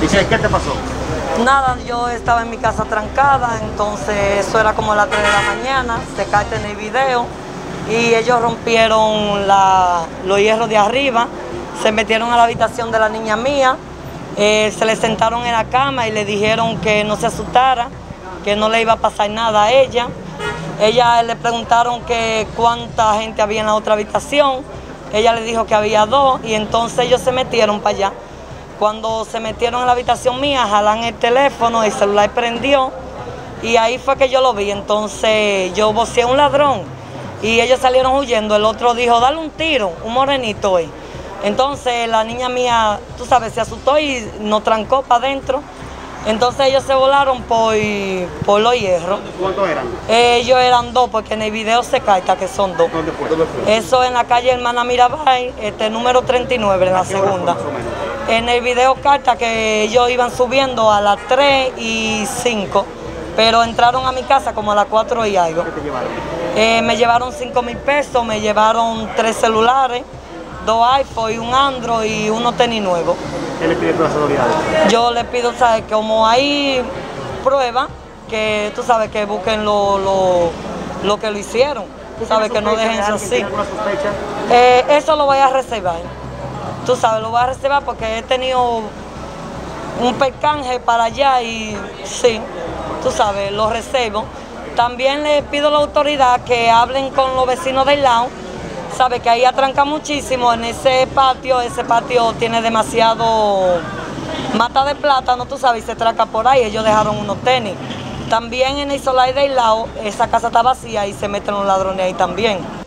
qué te pasó? Nada, yo estaba en mi casa trancada, entonces eso era como las 3 de la mañana, se cae en el video y ellos rompieron los hierros de arriba, se metieron a la habitación de la niña mía, se le sentaron en la cama y le dijeron que no se asustara, que no le iba a pasar nada a ella. Ella le preguntaron que cuánta gente había en la otra habitación, ella le dijo que había 2 y entonces ellos se metieron para allá. Cuando se metieron en la habitación mía, jalan el teléfono, el celular prendió y ahí fue que yo lo vi. Entonces yo voceé un ladrón y ellos salieron huyendo. El otro dijo, dale un tiro, un morenito hoy. Entonces la niña mía, tú sabes, se asustó y nos trancó para adentro. Entonces ellos se volaron por los hierros. ¿Cuántos eran? Ellos eran 2, porque en el video se carta que son 2. ¿Dónde fue? Eso en la calle Hermana Mirabal, número 39, en la segunda. En el video carta que ellos iban subiendo a las 3:05, pero entraron a mi casa como a las 4 y algo. ¿Qué te llevaron? Me llevaron 5.000 pesos, me llevaron 3 celulares, 2 iPhone y un Android y unos tenis nuevos. ¿Qué le pides a las autoridades? Yo le pido, ¿sabes? Como hay pruebas, que tú sabes que busquen lo que lo hicieron. Tú sabes que no dejen eso así. ¿Tiene alguna sospecha? Eso lo voy a reservar. Tú sabes, lo voy a reservar porque he tenido un percanje para allá y sí, tú sabes, lo reservo. También le pido a la autoridad que hablen con los vecinos del lado. Sabe que ahí atranca muchísimo en ese patio tiene demasiado mata de plátano, tú sabes, y se tranca por ahí, ellos dejaron unos tenis. También en el solar del lado, esa casa está vacía y se meten los ladrones ahí también.